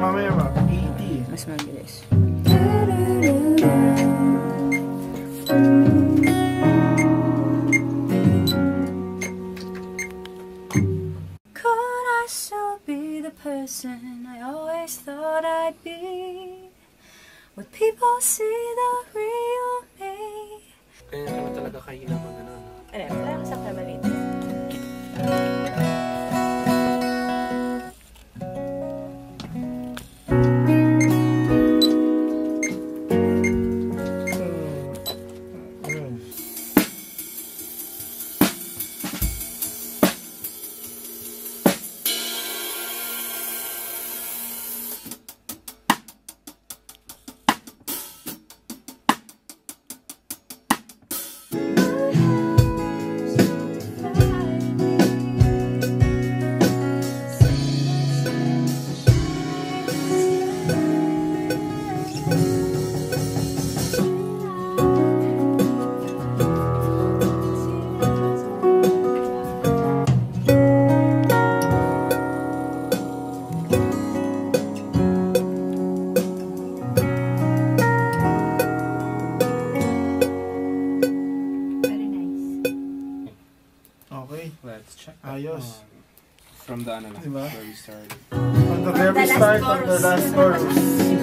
mamaya ba? 80. Mas mabilis. Could I still be the person I always thought I'd be? Would people see the real me? Kaya naman talaga kahina mag ano. Wala ka sa family. Let's check. Ayos. From the ano lang, diba? where we started. On the very start of the last chorus.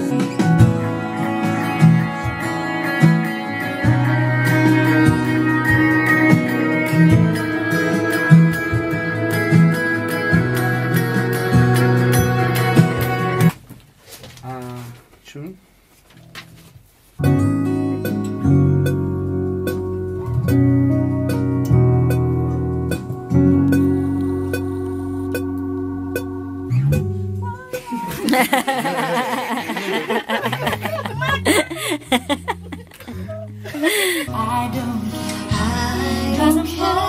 Tune. I don't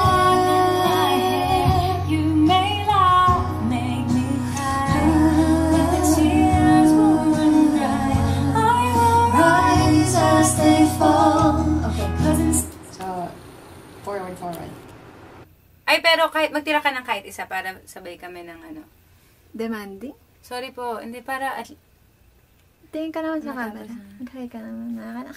care. You may laugh, make me cry, but the tears will run dry. I will rise as they fall. Okay. So, forward. Ay, pero kahit magtira ka ng kahit isa para sabay kami ng ano. Demanding? Sorry po, hindi para at... Tingin ka naman sa Matapos camera. na. Mag-hi ka naman.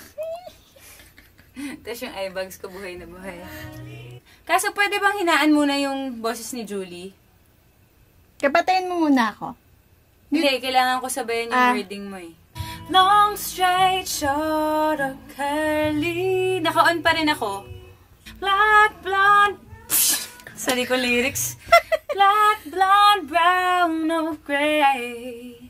Tapos yung eye bags ko buhay na buhay. Kaso pwede bang hinaan muna yung boses ni Julie? Kapatayin mo muna ako. Hindi, kailangan ko sabayan yung wording mo eh. Long, straight, short, or curly. Naka-on pa rin ako. Black, blonde. Sorry ko lyrics. Black, blonde, brown, or gray.